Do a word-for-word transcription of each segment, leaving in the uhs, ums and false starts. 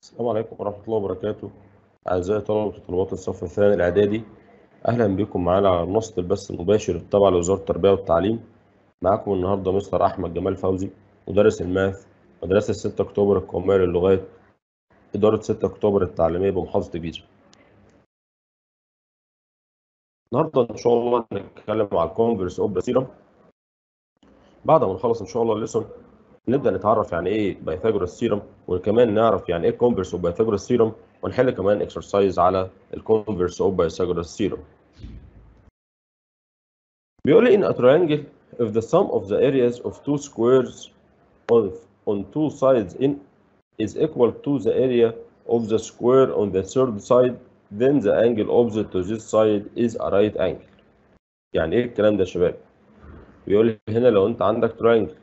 السلام عليكم ورحمة الله وبركاته. أعزائي طلبة وطالبات الصف الثاني الإعدادي، أهلا بكم معانا على منصة البث المباشر التابعة لوزارة التربية والتعليم. معاكم النهاردة مستر أحمد جمال فوزي، مدرس الماث مدرسة ستة أكتوبر القومية للغات، إدارة ستة أكتوبر التعليمية بمحافظة الجيزة. النهاردة إن شاء الله هنتكلم على الكونفرس أوف ذا ثيرم. بعد ما نخلص إن شاء الله الليسون نبدأ نتعرف يعني إيه بايثاغورس ثيرم، وكمان نعرف يعني إيه كونفرس أوف بايثاغورس ثيرم، ونحل كمان إكسرسايز على الكونفرس أوف بايثاغورس ثيرم. بيقول لي in a triangle if the sum of the areas of two squares of on two sides in is equal to the area of the square on the third side, then the angle opposite to this side is a right angle. يعني ايه الكلام ده يا شباب؟ بيقول لي هنا لو انت عندك triangle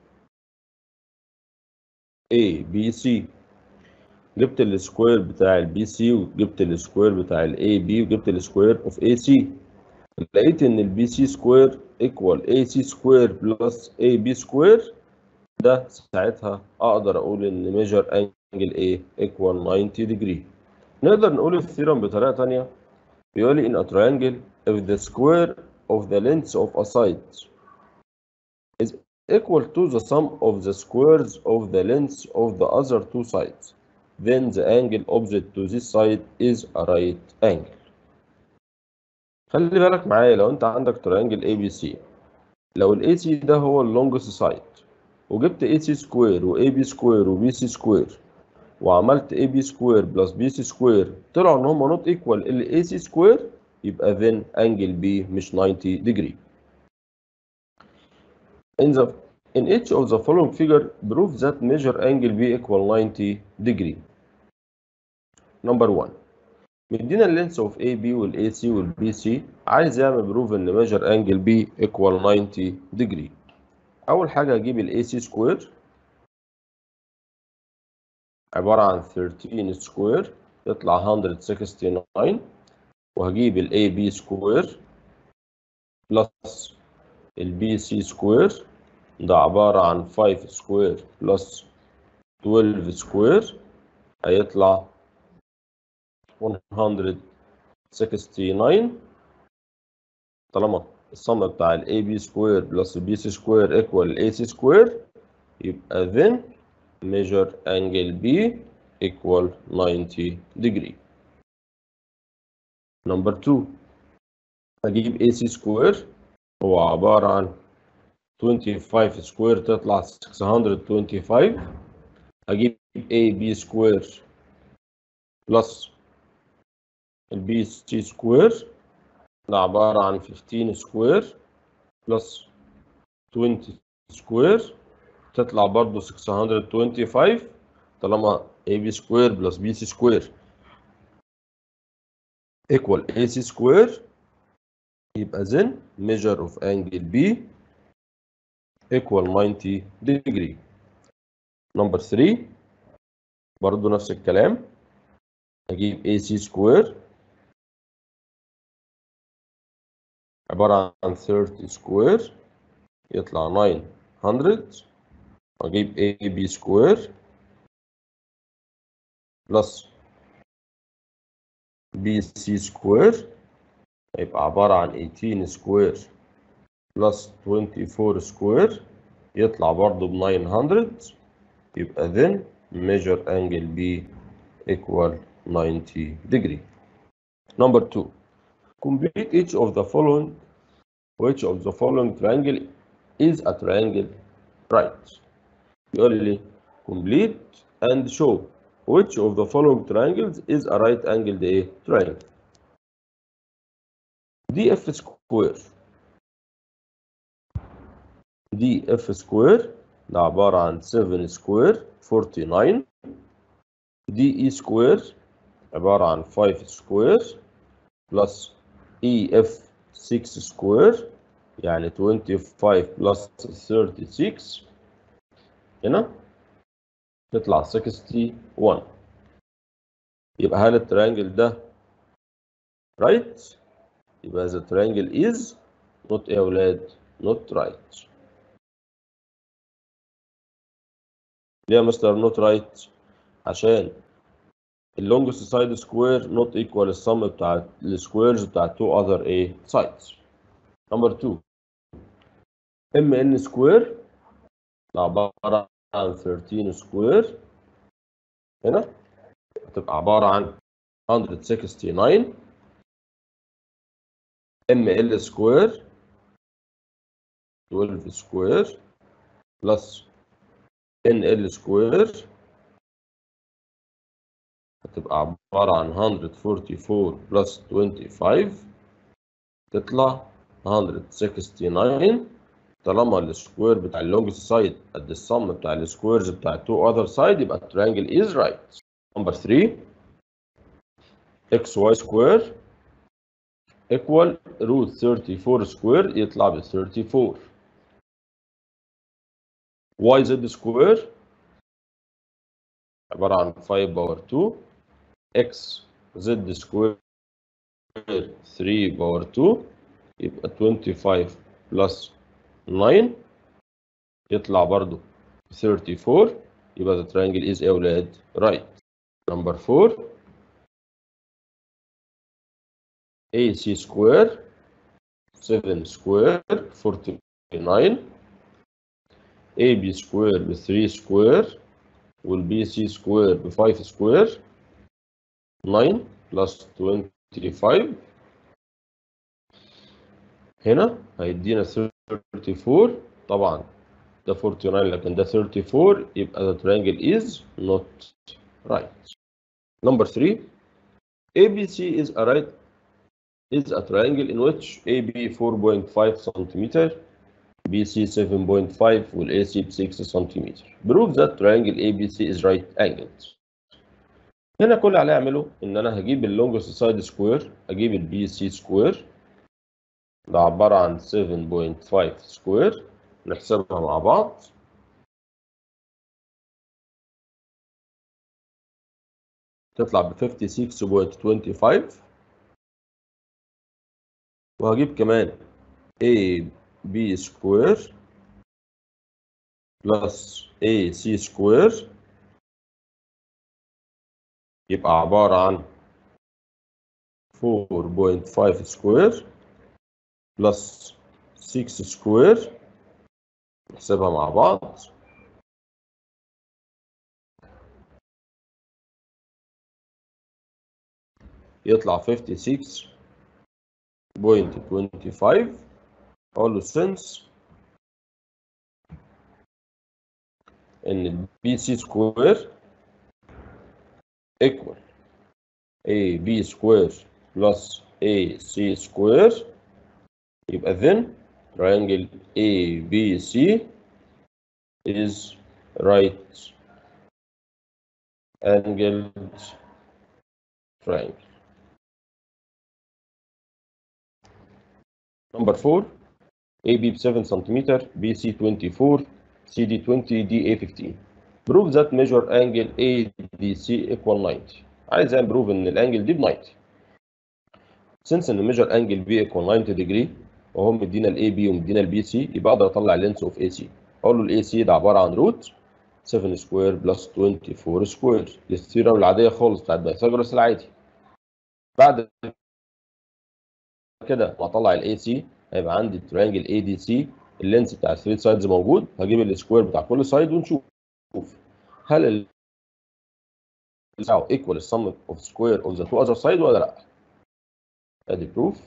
A B C، جبت السكوير بتاع البي سي وجبت السكوير بتاع الاي بي وجبت السكوير اوف اي سي، لقيت ان البي سي سكوير ايكوال اي سي سكوير بلس اي بي سكوير، ده ساعتها اقدر اقول ان ميجر انجل ايه ايكوال تسعين ديجري. نقدر نقول الثيرم بطريقه ثانيه، بيقول لي in a triangle if the square of the length of a side is equal to the sum of the squares of the lengths of the other two sides, then the angle opposite to this side is a right angle. خلي بالك معايا، لو انت عندك triangle A B C، لو ال A C ده هو ال longest side وجبت A C سكوير و A B سكوير و B C سكوير وعملت A B سكوير بلس B C سكوير، طلعوا ان هم نوت ايكوال ال A C سكوير، يبقى then angle B مش تسعين degree. In the in each of the following figure prove that measure angle B equal ninety degree. Number one، مدينا اللينس اوف A B وال A C وال B C، عايز يعمل بروف ان measure angle B equal ninety degree. اول حاجه هجيب ال A C سكوير عباره عن ثلاثة عشر سكوير يطلع مية وتسعة وستين، وهجيب ال A B سكوير بلس ال B C سكوير، ده عبارة عن خمسة سكوير بلس اتناشر سكوير، هيطلع مية وتسعة وستين. طالما الصم بتاع ال A B سكوير بلس ال B C سكوير ايكوال ال A C سكوير، يبقى then measure angle B equal ninety degree. نمبر اتنين، هجيب A C سكوير هو عبارة عن خمسة وعشرين سكوير تطلع ستمية وخمسة وعشرين، هجيب A B سكوير بلس ال B C سكوير، ده عبارة عن خمستاشر سكوير بلس عشرين سكوير، تطلع برضو ستمية وخمسة وعشرين. طالما A B سكوير بلس B C سكوير equal A C سكوير، يبقى then measure of angle B equal ninety degree. نمبر ثلاثة برضو نفس الكلام، هجيب A C سكوير عبارة عن ثلاثين سكوير يطلع تسعمية، واجيب A B سكوير بلس B C سكوير، يبقى عبارة عن تمنتاشر سكوير بلس أربعة وعشرين سكوير، يطلع برضو ب تسعمية، يبقى then measure angle B equal ninety degree. Number two، complete each of the following which of the following triangle is a triangle right. يقول لي complete and show which of the following triangles is a right angled ايه triangle. دي اف سكوير، دي اف سكوير ده عبارة عن سبعة سكوير تسعة وأربعين، دي اي سكوير عبارة عن خمسة سكوير بلس اي اف ستة سكوير، يعني خمسة وعشرين بلس ستة وثلاثين، هنا تطلع واحد وستين. يبقى هل التريانجل ده right؟ يبقى the triangle is not ايه يا ولاد؟ not right. ليه يا مستر not right؟ عشان اللونجست سايد سكوير نوت ايكوال السم بتاع السكويرز بتاع تو اذر ايه سايدز. نمبر اتنين ام ان سكوير عباره عن ثيرتين سكوير، هنا هتبقى عباره عن مية وستة وستين. ام ال سكوير اتناشر سكوير بلس ان ال سكوير هتبقى عبارة عن مية واربعة وأربعين بلس خمسة وعشرين تطلع مية وستة وستين. طالما السكوير بتاع اللونجست سايد قد السم بتاع السكويرز بتاع تو اذر سايد يبقى التريانجل از رايت. نمبر تلاتة اكس واي سكوير ايكوال روت اربعة وثلاثين سكوير يطلع ب اربعة وثلاثين. واي زد سكوير عبارة عن خمسة باور اتنين اكس زد سكوير تلاتة باور اتنين يبقى خمسة وعشرين بلس تسعة يطلع برضو اربعة وثلاثين. يبقى the triangle is ايه يا ولاد؟ right. number four A C square seven square forty-nine A B square ب three square وال B C square ب five square nine plus twenty-five هنا هيدينا thirty-four. طبعا ده forty-nine لكن ده thirty-four يبقى the triangle is not right. Number three A B C is a right is a triangle in which A B four point five centimeter B C seven point five وال A C six centimeter. Prove that triangle A B C is right angled. هنا كل اللي عليه اعمله ان انا هجيب اللونجست سايد سكوير، اجيب البي سي سكوير ده عباره عن seven point five سكوير نحسبها مع بعض. تطلع ب fifty-six point two five وهجيب كمان A B سكوير بلس A C سكوير يبقى عبارة عن four point five سكوير بلس six سكوير نحسبها مع بعض. يطلع fifty-six point two five. أقول له since إن B C سكوير equal A B سكوير plus A C سكوير يبقى then triangle A B C is right angled triangle. Number four A B seven centimeter B C twenty-four C D twenty D A fifteen. Prove that measure angle A D C equal ninety. عايز امبروف ان الانجل دي ب ninety. Since ان measure angle B equal ninety degree وهو مدينا ال A B ومدينا ال B C يبقى اقدر اطلع length of A C. اقول له ال A C ده عباره عن روت seven سكوير بلس twenty-four سكوير. الثيورم العاديه خالص بتاعت بايثاغورس العادي. بعد كده واطلع ال A C هيبقى عندي التريانجل A D C اللينس بتاع الثري سايدز موجود. هجيب السكوير بتاع كل سايد ونشوف هل ال بتاعه equal السم of square of the two other side ولا لا. ادي بروف.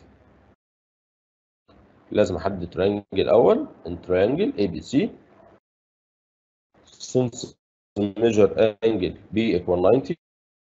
لازم احدد تريانجل الاول ان تريانجل A B C since measure angle B equal ninety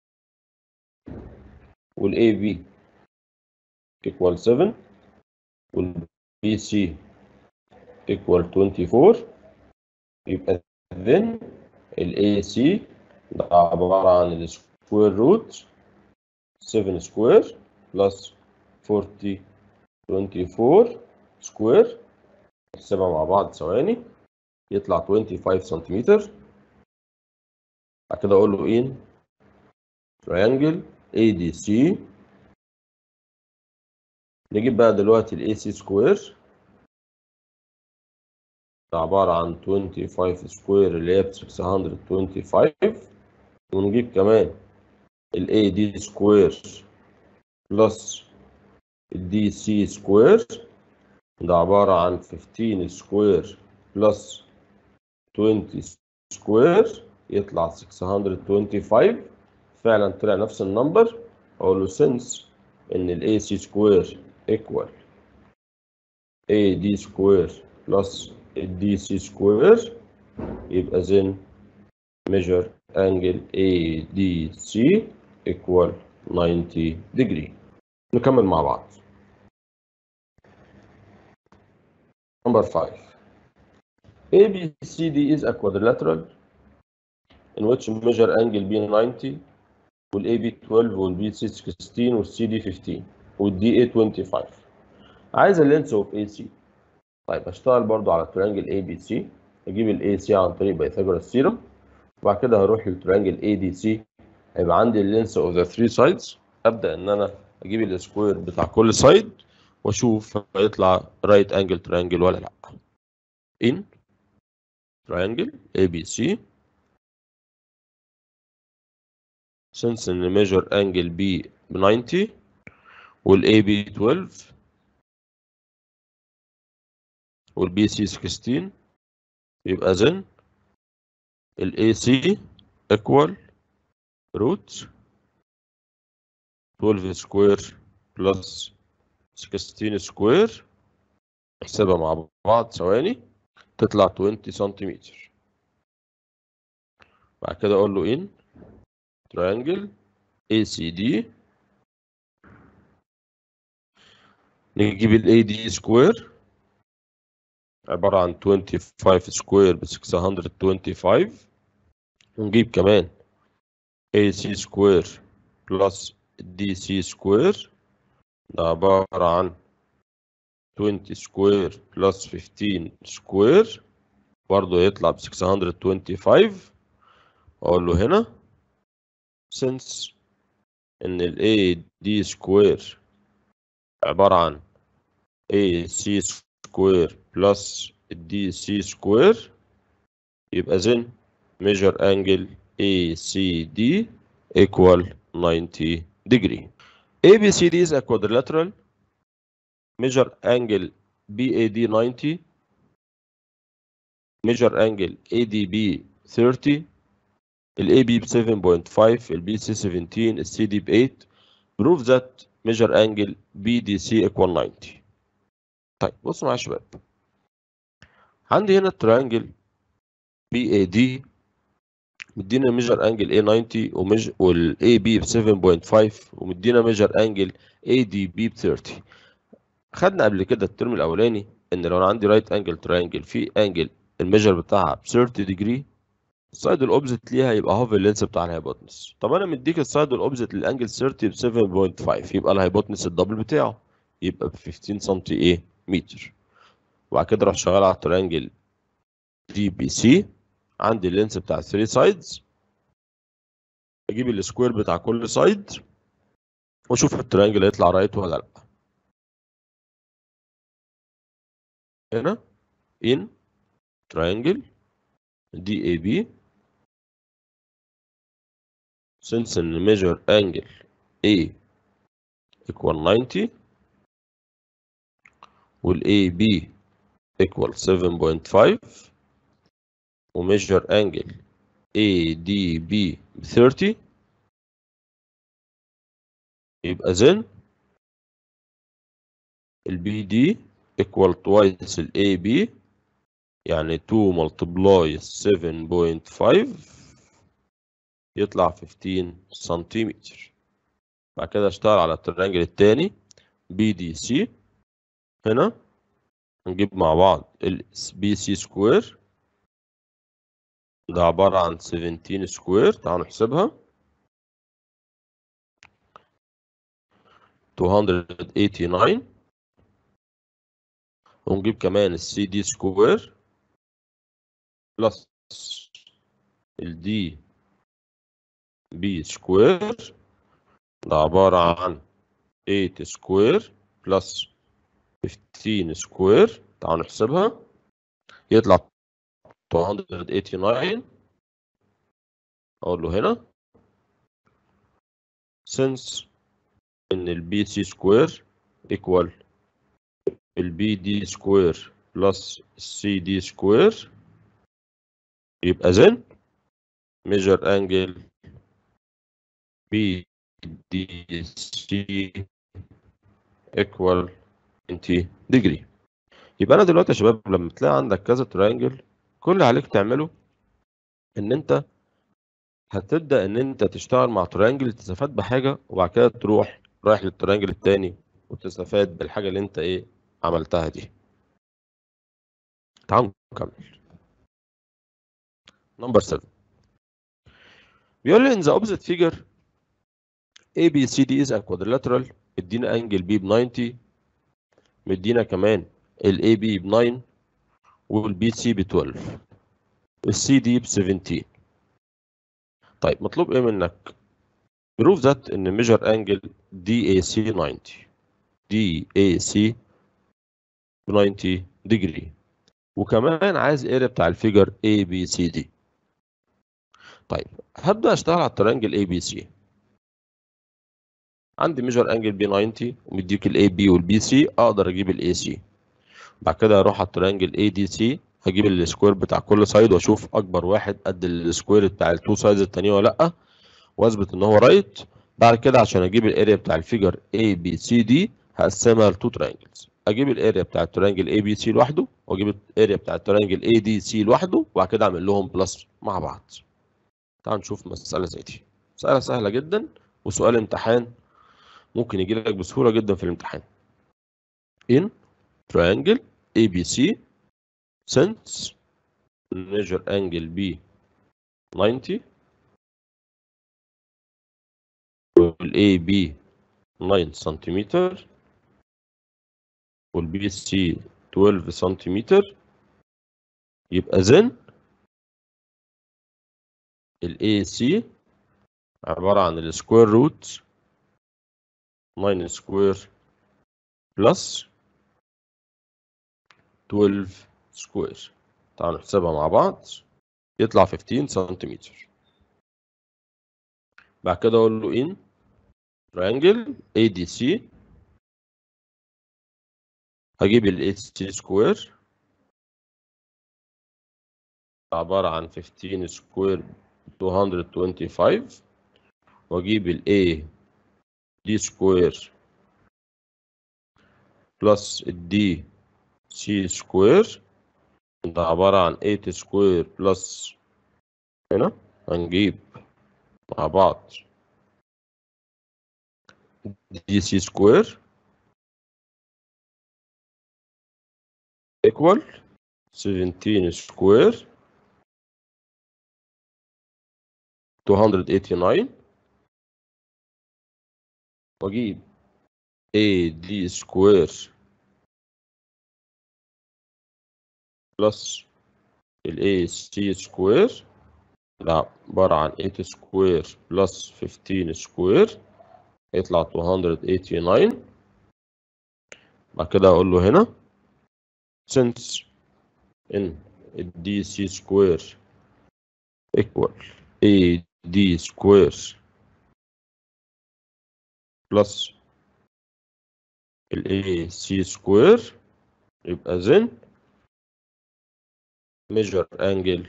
وال A B equal seven وال B C equal twenty-four يبقى then ال A C ده عبارة عن السكوير روت seven سكوير بلس forty twenty-four سكوير. نحسبها مع بعض ثواني. يطلع twenty-five سنتيمتر. بعد كده اقول له in triangle A D C. نجيب بقى دلوقتي ال A C سكوير ده عبارة عن twenty-five سكوير اللي هي ب six hundred twenty-five ونجيب كمان ال إيه دي سكوير بلس ال دي سي سكوير، ده عبارة عن خمستاشر سكوير بلس عشرين سكوير، يطلع ستمية وخمسة وعشرين. فعلا طلع نفس النمبر. اقول له since ان ال إيه سي سكوير equal إيه دي سكوير plus ال دي سي سكوير، يبقى then measure angle إيه دي سي equal ninety degree. نكمل مع بعض. Number five. A B C D is a quadrilateral in which measure angle B ninety وال A B twelve وال B C sixteen وال C D fifteen وال D A twenty-five. عايز اللينس اوف A C. طيب هشتغل برضو على التريانجل A B C، اجيب ال A C عن طريق بايثاغورس ثيورم، وبعد كده هروح للتريانجل A D C، هيبقى عندي اللينس اوف ذا ثري سايدز. ابدا ان انا اجيب السكوير بتاع كل سايد واشوف هيطلع رايت انجل تريانجل ولا لا. in triangle A B C since ان measure angle B ب ninety وال A B twelve وال B C sixteen، يبقى then ال A C equal root twelve square plus sixteen square. نحسبها مع بعض ثواني، تطلع عشرين سنتيمتر. بعد كده اقول له in triangle A C D، نجيب ال A D سكوير عبارة عن twenty-five سكوير ب six hundred twenty-five، ونجيب كمان A C سكوير بلس D C سكوير، ده عبارة عن twenty سكوير بلس fifteen سكوير، برضه يطلع ب six hundred twenty-five. أقول له هنا since إن ال A D سكوير عبارة عن A C سكوير بلس D C سكوير، يبقى then measure angle A C D equal ninety degree. A B C D is a quadrilateral. Measure angle B A D ninety. Measure angle A D B thirty. ال A B ب seven point five، ال B C seventeen، ال C D ب eight. Prove that measure angle B D C equal ninety. طيب بصوا معايا يا شباب، عندي هنا التريانجل B A D مدينا ميجر انجل A ninety وال A B ب seven point five، ومدينا ميجر انجل A D B ب thirty. خدنا قبل كده الترم الاولاني ان لو انا عندي رايت انجل تراينجل في انجل الميجر بتاعها ب thirty degree، السايد الاوبزيت ليها يبقى هاف اللينس بتاع الهايبوتنس. طب انا مديك السايد الاوبزيت للانجل thirty ب seven point five، يبقى الهايبوتنس الدبل بتاعه يبقى ب fifteen سم ايه متر. وبعد كده اروح شغال على التريانجل دي بي سي، عندي اللينس بتاع three سايدز، اجيب السكوير بتاع كل سايد واشوف التريانجل هيطلع رايت ولا لا. هنا in triangle D A B since ان measure angle A equal ninety وال A B equal seven point five و measure angle A D B thirty، يبقى then ال B D equal twice ال A B، يعني two multiply seven point five يطلع fifteen سنتيمتر. بعد كده اشتغل على التريانجل التاني B D C، هنا نجيب مع بعض ال B C سكوير، ده عبارة عن seventeen سكوير، تعالوا نحسبها two hundred eighty-nine، ونجيب كمان ال C D سكوير بلس ال D B سكوير، ده عبارة عن eight سكوير بلس fifteen سكوير، تعالوا نحسبها يطلع two hundred eighty-nine. أقول له هنا since ان البي سي سكوير equal البي دي سكوير plus السي دي سكوير، يبقى then measure angle بي دي سي equal تسعين degree. يبقى انا دلوقتي يا شباب لما تلاقي عندك كذا ترينجل، كل اللي عليك تعمله ان انت هتبدا ان انت تشتغل مع ترينجل تستفاد بحاجه، وبعد كده تروح رايح للترينجل الثاني وتستفاد بالحاجه اللي انت ايه عملتها دي. تعالوا نكمل. نمبر سبعة بيقول لي in the opposite figure A B C D is a quadrilateral، مدينا انجل B ب تسعين، مدينا كمان ال A B ب تسعة وال B C ب اتناشر وال C D ب سبعتاشر. طيب مطلوب ايه منك؟ prove that ان measure angle D A C تسعين D A C ب تسعين degree، وكمان عايز area بتاع الفيجر A B C D. طيب هبدأ اشتغل على الترينجل A B C. عندي ميجر انجل بي تسعين ومديك الاي بي والبي سي، اقدر اجيب الاي سي. بعد كده اروح على الترينجل اي دي سي، هجيب السكوير بتاع كل سايد واشوف اكبر واحد قد السكوير بتاع التو سايدز التانيين ولا لا، واثبت ان هو رايت. بعد كده عشان اجيب الاريا بتاع الفيجر اي بي سي دي هقسمها لتو ترينجلز، اجيب الاريا بتاع الترينجل اي بي سي لوحده واجيب الاريا بتاع الترينجل اي دي سي لوحده، وبعد كده اعمل لهم بلس مع بعض. تعال نشوف مسألة زي دي. مسألة سهلة جدا وسؤال امتحان ممكن يجي لك بسهولة جدا في الامتحان. in triangle A B C since measure angle B تسعين وال A B تسعة سنتيمتر وال B C اتناشر سنتيمتر، يبقى then ال A C عبارة عن السكوير روت تسعة سكوير بلس اتناشر سكوير. تعالوا نحسبها مع بعض، يطلع خمستاشر سنتيمتر. بعد كده اقول له in triangle A D C هجيب ال H C سكوير عبارة عن خمستاشر سكوير مئتين وخمسة وعشرين، واجيب ال A D سكوير بلس ال D C سكوير، ده عبارة عن تمانية سكوير بلس هنا هنجيب مع بعض D C سكوير equal سبعتاشر سكوير مئتين وتمانية وثمانين، واجيب A D سكوير بلس ال A C سكوير، ده عبارة عن تمانية سكوير بلس خمستاشر سكوير، يطلع مئتين وتمانية وثمانين. بعد كده اقول له هنا since ان ال D C سكوير equal A D سكوير بلس ال A C سكوير، يبقى then measure angle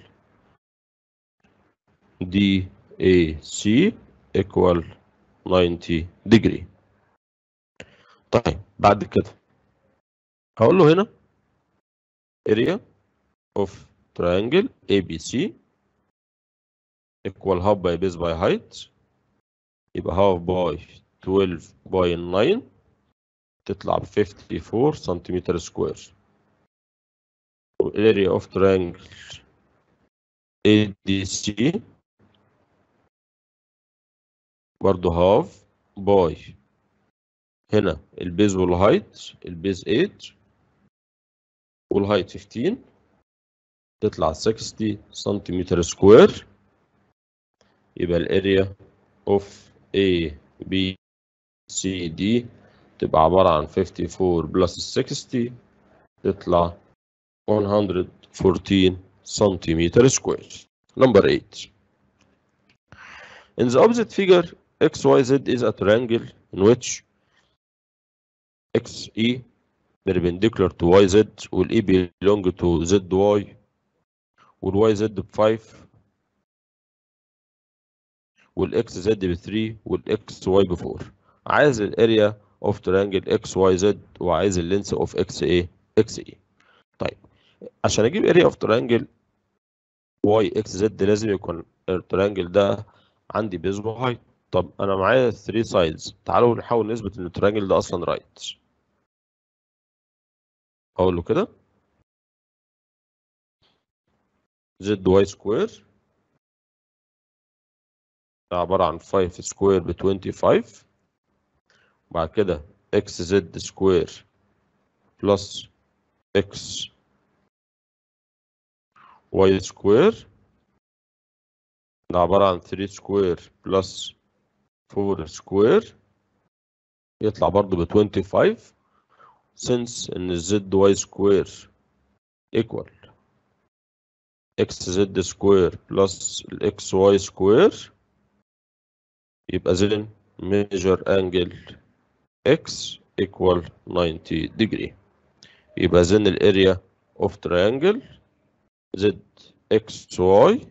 D A C equal تسعين degree. طيب بعد كده هقول له هنا area of triangle A B C equal half by base by height، يبقى half by اتناشر by تسعة تطلع ب خمسة وخمسين سنتيمتر سكوير. area of triangle A D C برضه half by هنا البيز والهايت، البيز تمانية والهايت خمستاشر، تطلع ستين سنتيمتر سكوير. يبقى الاريا اوف A B C D تبقى عبارة عن خمسة وخمسين بلس ستين، تطلع مية وأربعتاشر سنتيمتر سكوير. نمبر تمانية. In the opposite figure X Y Z is a triangle in which X E perpendicular to Y Z وال E belong to Z Y وال Y Z ب five وال X Z ب three وال X Y ب four. عايز الاريا of triangle X Y Z وعايز اللينس of X A X E. طيب عشان اجيب اريا of triangle Y X Z لازم يكون التريانجل ده عندي بيز وهايت. طب انا معايا three sides، تعالوا نحاول نثبت ان التريانجل ده اصلا رايت. اقول له كده زد واي سكوير ده عبارة عن five سكوير ب twenty-five، بعد كده اكس زد سكوير بلس اكس واي سكوير ده عبارة عن three سكوير بلس four سكوير يطلع برضو ب twenty-five since ان الزد واي سكوير equal اكس زد سكوير بلس الاكس واي سكوير، يبقى then measure angle x equal ninety degree. يبقى then الاريا of triangle z x y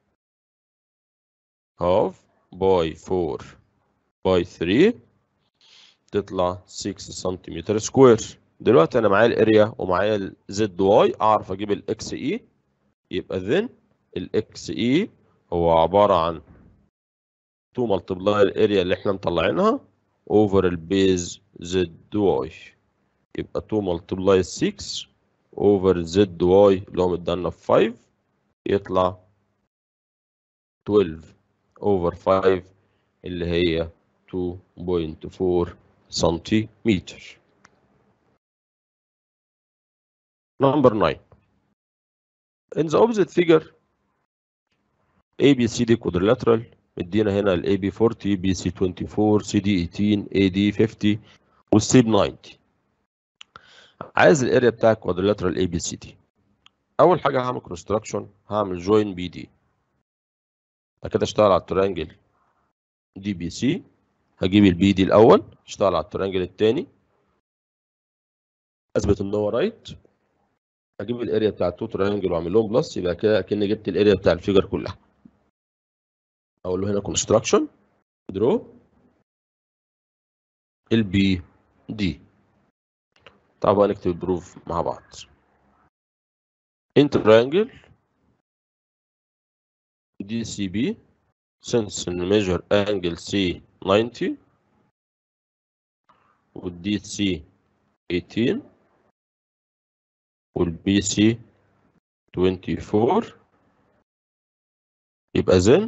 half by four by three تطلع six سنتيمتر سكوير. دلوقتي انا معايا الاريا ومعايا ال زد واي، اعرف اجيب الاكس اي. يبقى then الاكس اي هو عبارة عن two multiply الاريا اللي احنا مطلعينها over البيز زد واي، يبقى two multiply six over زد واي اللي هو مدانا في five يطلع twelve over five اللي هي two point four سنتيمتر. Number nine. In the opposite figure A B C D quadrilateral مدينا هنا ال A B forty B C twenty-four C D eighteen A D fifty وال C ب ninety. عايز الاريا بتاع الكوادريلاترال A B C D. اول حاجه هعمل كونستراكشن، هعمل جوين بي دي. بعد كده اشتغل على التريانجل دي بي سي، هجيب البي دي الاول، اشتغل على التريانجل الثاني، اثبت ان هو رايت، اجيب الاريا بتاع التو تريانجل واعمل لهم بلس، يبقى كده اكني جبت الاريا بتاع الفيجر كلها. اقول له هنا كونستراكشن درو البي دي. طبعا نكتب البروف مع بعض. ان تريانجل دي سي بي since measure angle C ninety والدي سي eighteen والبي سي twenty-four، يبقى then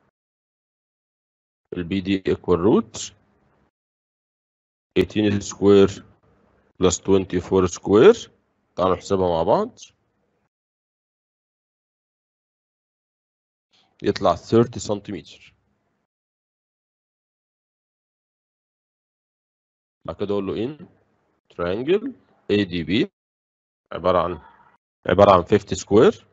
البي دي equal root eighteen square plus twenty-four square. تعالوا نحسبها مع بعض، يطلع thirty سنتيمتر. بعد كده اقول له in triangle A D B عبارة عن عبارة عن fifty سكوير،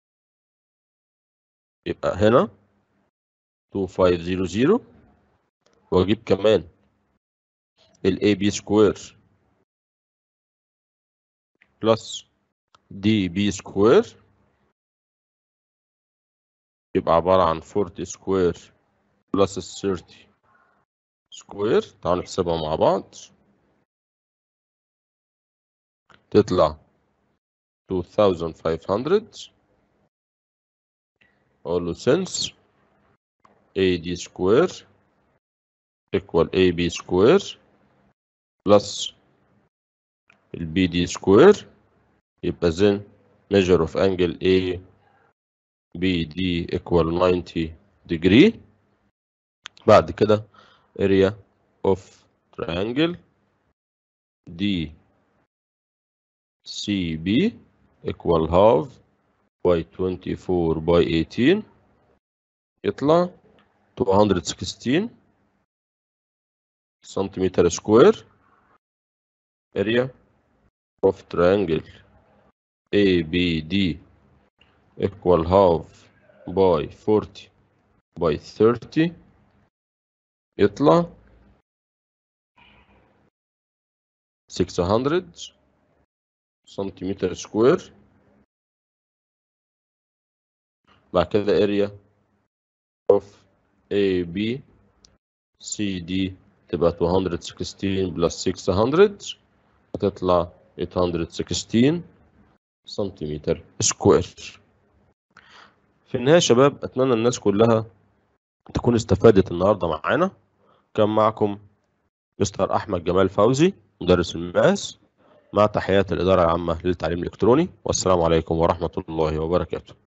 يبقى هنا twenty-five hundred، واجيب كمان ال A B سكوير بلس D B سكوير، يبقى عبارة عن forty سكوير بلس thirty سكوير. تعالوا نحسبها مع بعض، تطلع two thousand five hundred. اقول له since A D square equal A B square plus ال B D square، يبقى then measure of angle A B D equal ninety degree. بعد كده area of triangle D C B equal half by twenty-four by eighteen يطلع two hundred sixteen سنتيمتر سكوير. area of triangle A B D equal half by forty by thirty يطلع ستمية سنتيمتر سكوير. بعد كده اريا اوف اي بي سي دي تبقى مئتين وستاشر بلس ستمية، هتطلع تمنمية وستاشر سنتيمتر سكوير. في النهاية يا شباب، أتمنى الناس كلها تكون استفادت النهاردة معانا. كان معكم مستر أحمد جمال فوزي مدرس الماس، مع تحيات الإدارة العامة للتعليم الإلكتروني، والسلام عليكم ورحمة الله وبركاته.